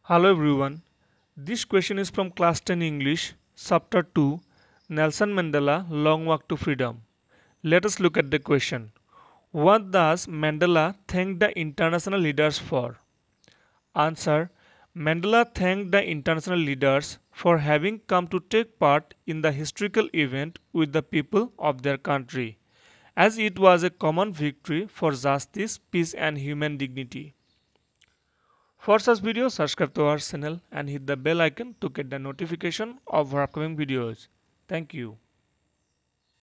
Hello everyone. This question is from class 10 English, chapter 2, Nelson Mandela Long Walk to Freedom. Let us look at the question. What does Mandela thank the international leaders for? Answer: Mandela thanked the international leaders for having come to take part in the historical event with the people of their country, as it was a common victory for justice, peace, and human dignity. For such videos, subscribe to our channel and hit the bell icon to get the notification of our upcoming videos. Thank you.